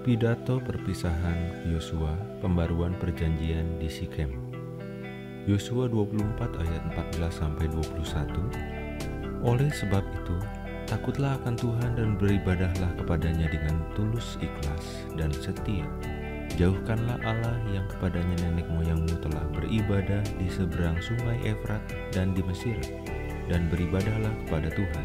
Pidato perpisahan Yosua, pembaruan perjanjian di Sikem. Yosua 24 ayat 14-21. Oleh sebab itu, takutlah akan Tuhan dan beribadahlah kepadanya dengan tulus ikhlas dan setia. Jauhkanlah Allah yang kepadanya nenek moyangmu telah beribadah di seberang sungai Efrat dan di Mesir, dan beribadahlah kepada Tuhan.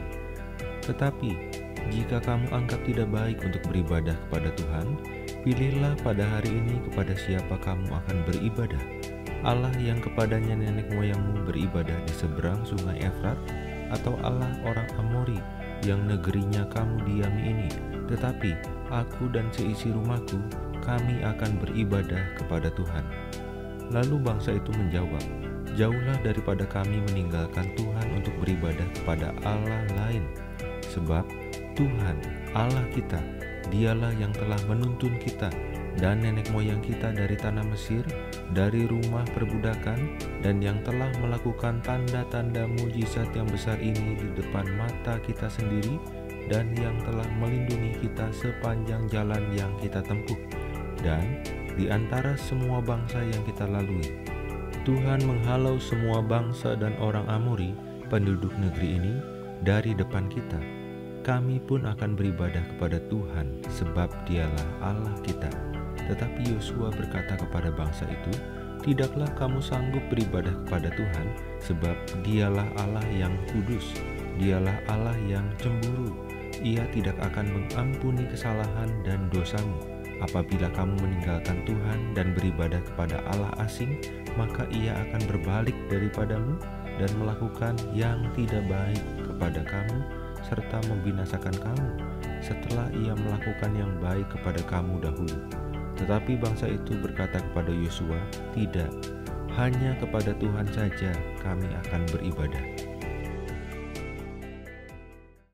Tetapi jika kamu anggap tidak baik untuk beribadah kepada Tuhan, pilihlah pada hari ini kepada siapa kamu akan beribadah. Allah yang kepadanya nenek moyangmu beribadah di seberang sungai Efrat, atau Allah orang Amori yang negerinya kamu diami ini. Tetapi aku dan seisi rumahku, kami akan beribadah kepada Tuhan. Lalu bangsa itu menjawab, jauhlah daripada kami meninggalkan Tuhan untuk beribadah kepada Allah lain. Sebab Tuhan, Allah kita, dialah yang telah menuntun kita dan nenek moyang kita dari tanah Mesir, dari rumah perbudakan, dan yang telah melakukan tanda-tanda mujizat yang besar ini di depan mata kita sendiri, dan yang telah melindungi kita sepanjang jalan yang kita tempuh, dan di antara semua bangsa yang kita lalui. Tuhan menghalau semua bangsa dan orang Amori, penduduk negeri ini, dari depan kita. Kami pun akan beribadah kepada Tuhan, sebab dialah Allah kita. Tetapi Yosua berkata kepada bangsa itu, tidaklah kamu sanggup beribadah kepada Tuhan, sebab dialah Allah yang kudus, dialah Allah yang cemburu. Ia tidak akan mengampuni kesalahan dan dosamu. Apabila kamu meninggalkan Tuhan dan beribadah kepada Allah asing, maka ia akan berbalik daripadamu dan melakukan yang tidak baik kepada kamu, serta membinasakan kamu setelah ia melakukan yang baik kepada kamu dahulu. Tetapi bangsa itu berkata kepada Yosua, tidak, hanya kepada Tuhan saja kami akan beribadah.